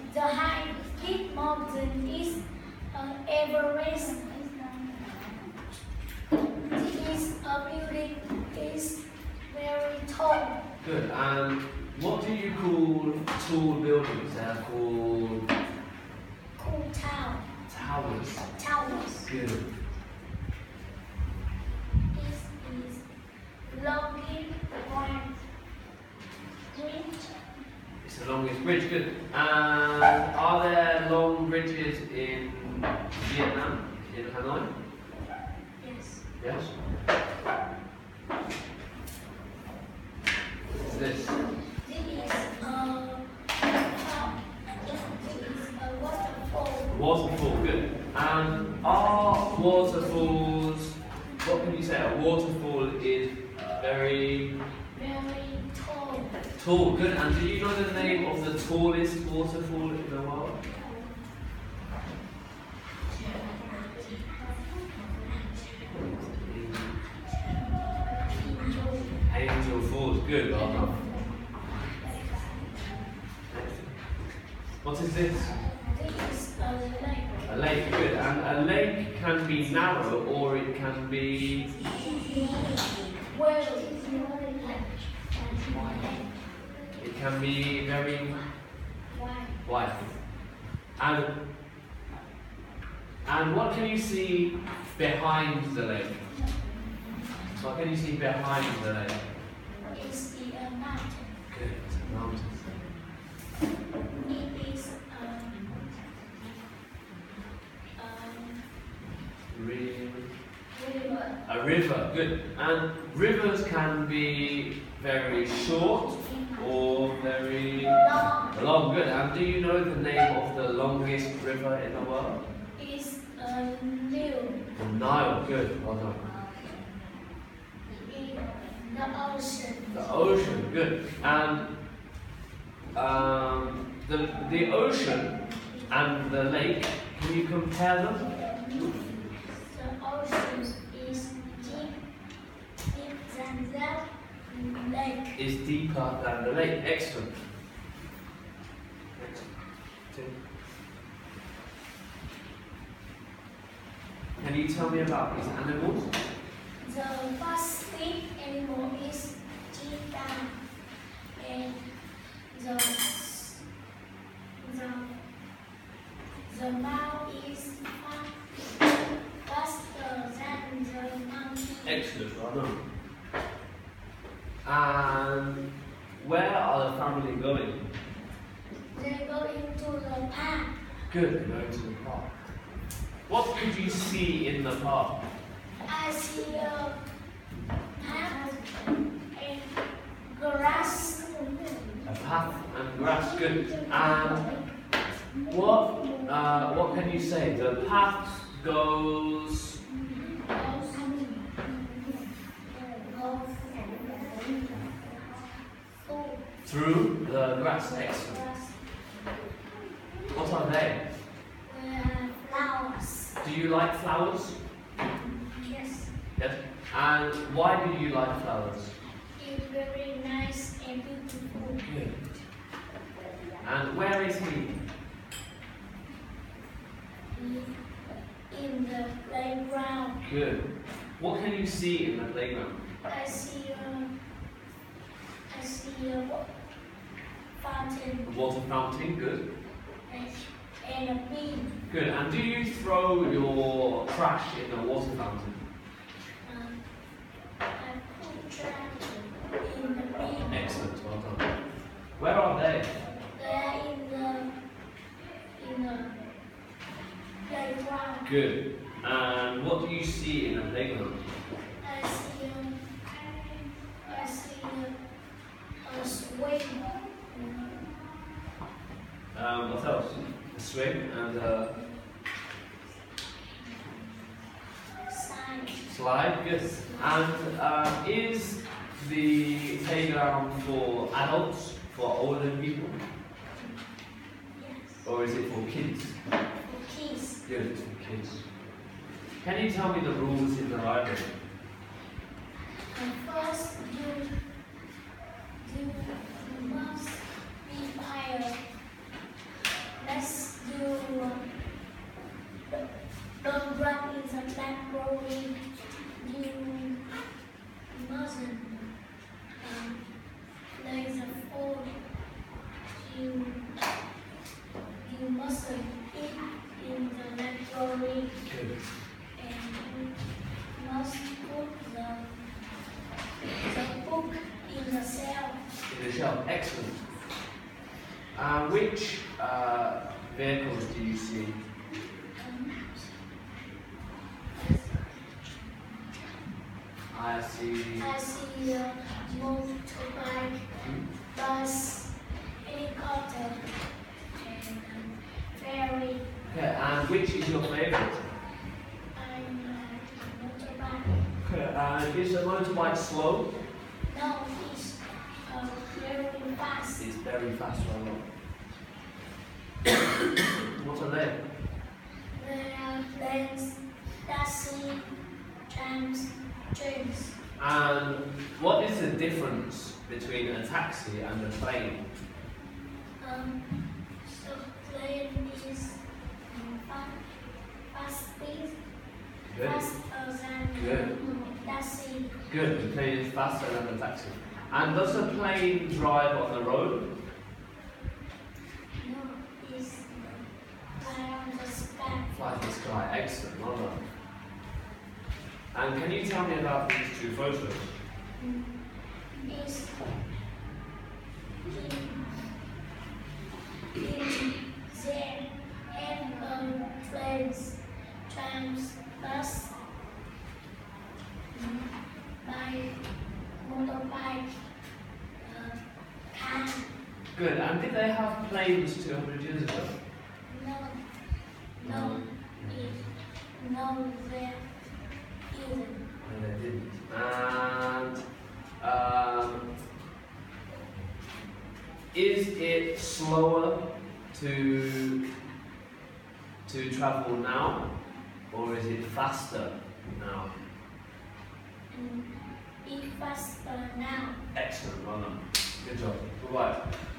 The highest mountain is Everest. This building is very tall. Good. And what do you call tall buildings? They're called Cool town. towers. Towers. Good. This is longest bridge. It's the longest bridge. Good. And are there long bridges in Vietnam? In Hanoi? Yes. Yes. What's this? This is a waterfall. Waterfall. Good. And are waterfalls? What can you say? A waterfall is very Very tall. tall. Good. And do you know the name of the tallest waterfall in the world? Angel Falls. Good. Well done. What is this? This is a lake. A lake. Good. And a lake can be narrow or it can be Well, it can be very why? wide. And what can you see behind the lake? What can you see behind the lake? It's the mountain. Good. It's a mountain. It is river. A river. Good. And rivers can be very short or very long. Good. And do you know the name of the longest river in the world? It's Nile. The Nile. Good. Well done. The ocean. The ocean. Good. And the ocean and the lake, can you compare them? The ocean is deep than the lake. Is deeper than the lake. Excellent. Can you tell me about these animals? The first big animal is cheetah, and the mouse is faster than the monkey. Excellent, well done. And where are the family going? They go into the park. Good, they're going to the park. What could you see in the park? I see a path and grass. A path and grass, good. And what can you say? The path goes through the grass. Excellent. What are they? Flowers. Do you like flowers? Yes. Yes. And why do you like flowers? It's very nice and beautiful. Good. And where is he? In the playground. Good. What can you see in the playground? I see a fountain A water fountain. Good. and a bean. Good. And do you throw your trash in the water fountain? I put trash in the bean. Excellent. Well done. Where are they? They are in the playground. Good. And what do you see in the playground? I see a swing. What else? A swing and a slide. Good. And is the playground for adults, for older people, Yes. or is it for kids? For kids. Good, it's for kids. Can you tell me the rules in the library? First, you must be quiet. naturally, you mustn't lay the food. You mustn't eat in the naturally, Good. and you must put the book in the cell. In the shelf. Excellent. Which vehicles do you see? I see. I see a motorbike, bus, helicopter, and ferry. Okay, and which is your favourite? I'm a motorbike. Okay, and is the motorbike slow? No, it's very fast. It's very fast, right? What are they? There are planes, taxi, trams, trains. And what is the difference between a taxi and a train? So plane is fast speed, Good. faster than Good. taxi. Good, the plane is faster than the taxi. And does the plane drive on the road? No, it's fly on the sky. Fly in the sky, excellent, well done. And can you tell me about these two photos? It's in there and planes, trams, bus, bike, motorbike, car. Good, and did they have planes 200 years ago? No, no, no, there isn't. No, they didn't. And is it slower to travel now, or is it faster now? Be faster now. Excellent, well done. Good job. Bye-bye.